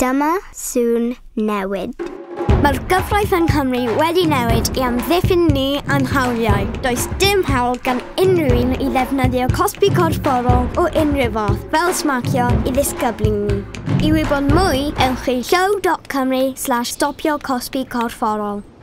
Dyma sŵn newid. Mae'r gyfraith yng Nghymru wedi newid i amddiffyn ni a'n hawliau. Does dim hawl gan unrhyw un i ddefnyddio Cosbi Corfforol o unrhyw fath fel smacio i ddisgyblu ni. I wybod mwy, ewch i show.cymru/stopio Cosbi Corfforol.